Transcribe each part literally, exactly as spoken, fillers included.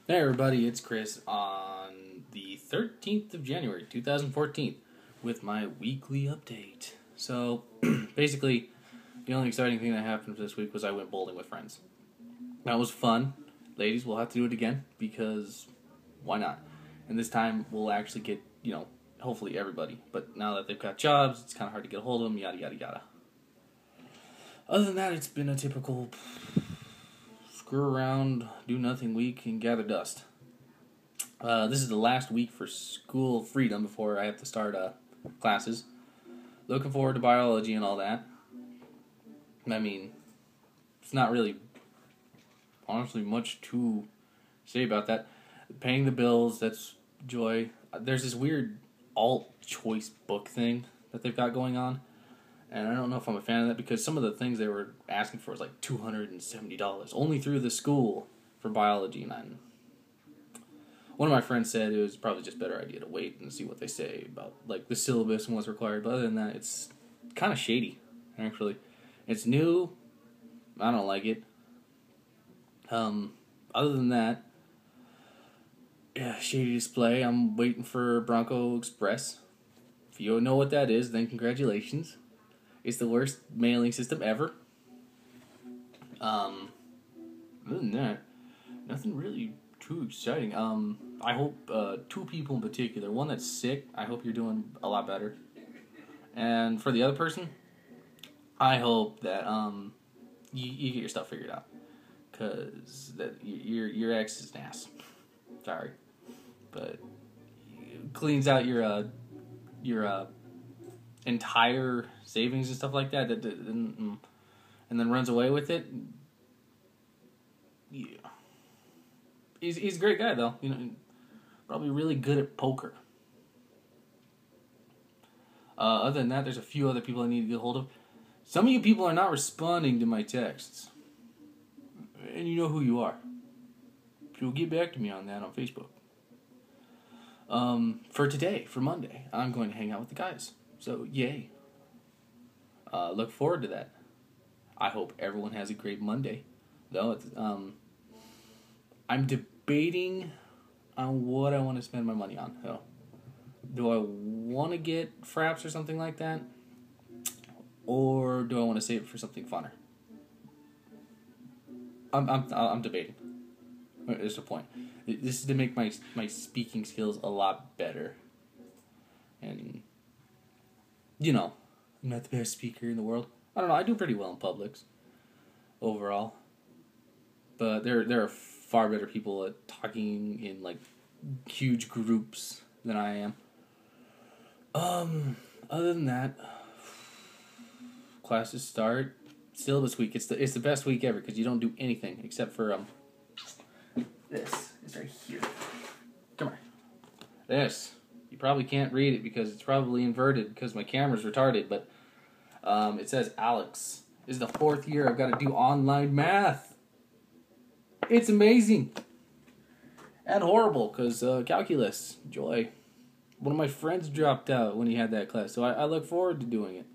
Hey everybody, it's Chris on the thirteenth of January, two thousand fourteen, with my weekly update. So, basically, the only exciting thing that happened this week was I went bowling with friends. That was fun. Ladies, we'll have to do it again, because why not? And this time, we'll actually get, you know, hopefully everybody. But now that they've got jobs, it's kind of hard to get a hold of them, yada yada yada. Other than that, it's been a typical screw around, do nothing week, and gather dust. Uh, this is the last week for school freedom before I have to start uh, classes. Looking forward to biology and all that. I mean, it's not really, honestly, much to say about that. Paying the bills, that's joy. There's this weird alt choice book thing that they've got going on. And I don't know if I'm a fan of that because some of the things they were asking for was like two hundred seventy dollars only through the school for biology. And I'm, one of my friends said it was probably just a better idea to wait and see what they say about like the syllabus and what's required. But other than that, it's kind of shady, actually. It's new. I don't like it. Um, other than that, yeah, shady display. I'm waiting for Bronco Express. If you don't know what that is, then congratulations. It's the worst mailing system ever. Um, other than that, nothing really too exciting. Um, I hope uh, two people in particular, one that's sick, I hope you're doing a lot better. And for the other person, I hope that um, you, you get your stuff figured out. Because that your your ex is an ass. Sorry. But it cleans out your, uh, your, uh, entire savings and stuff like that, that, that and, and then runs away with it. Yeah, he's he's a great guy though. You know, probably really good at poker. Uh, other than that, there's a few other people I need to get hold of. Some of you people are not responding to my texts, and you know who you are. You'll get back to me on that on Facebook. Um, for today, for Monday, I'm going to hang out with the guys. So, yay. Uh, look forward to that. I hope everyone has a great Monday. Though, it's, um, I'm debating on what I want to spend my money on. So, do I want to get fraps or something like that? Or do I want to save it for something funner? I'm, I'm, I'm debating. There's the point. This is to make my, my speaking skills a lot better. And... you know, I'm not the best speaker in the world. I don't know, I do pretty well in Publix, overall. But there there are far better people at talking in, like, huge groups than I am. Um, other than that, classes start. Syllabus week, it's the, it's the best week ever, because you don't do anything, except for, um, this. It's right here. Come here. This. You probably can't read it because it's probably inverted because my camera's retarded, but um, it says Alex. This is the fourth year I've got to do online math. It's amazing. And horrible because uh, calculus, joy. One of my friends dropped out when he had that class, so I, I look forward to doing it.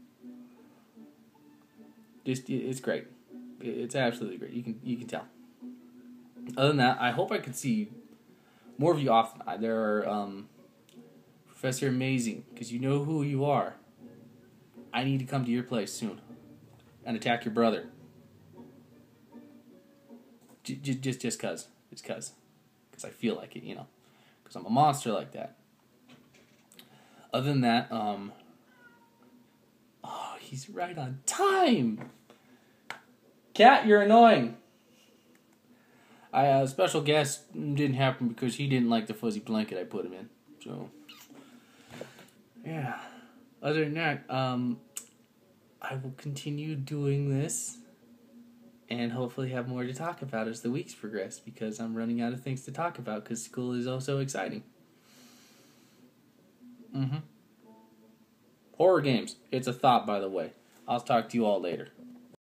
Just, it's great. It's absolutely great. You can you can tell. Other than that, I hope I can see more of you often. There are... Um, Professor Amazing, because you know who you are. I need to come to your place soon and attack your brother. J- j- just, just cause, just cause, because I feel like it, you know, because I'm a monster like that. Other than that, um, oh, he's right on time. Cat, you're annoying. I uh, special guest didn't happen because he didn't like the fuzzy blanket I put him in, so. Yeah. Other than that, um, I will continue doing this and hopefully have more to talk about as the weeks progress because I'm running out of things to talk about because school is also exciting. Mm-hmm. Horror games. It's a thought, by the way. I'll talk to you all later.